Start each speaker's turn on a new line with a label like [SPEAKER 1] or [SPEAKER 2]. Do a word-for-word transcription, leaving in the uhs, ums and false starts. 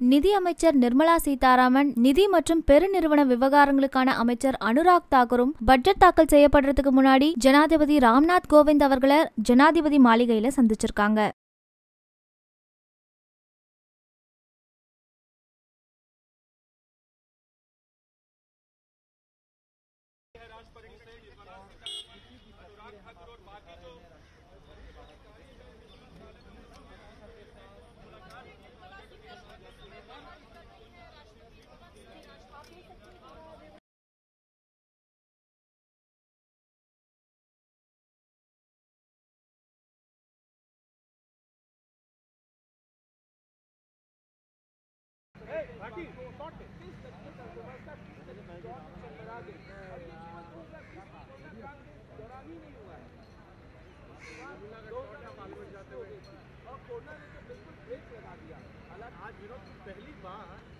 [SPEAKER 1] நிதி அமைச்சர் நிர்மலா சீதாராமன், நிதி மற்றும் பெருநிறுவன விவகாரங்களுக்கான அமைச்சர் அனுராக் தாக்கூரும் பட்ஜெட் தாக்கல் செய்யப்படுறதுக்கு முன்னாடி ஜனாதிபதி ராம்நாத் கோவிந்த் அவர்களை ஜனாதிபதி மாளிகையில சந்திச்சிருக்காங்க.
[SPEAKER 2] कोरोना ने तो बिल्कुल ब्रेक लगा दिया। हालांकि आज पहली बार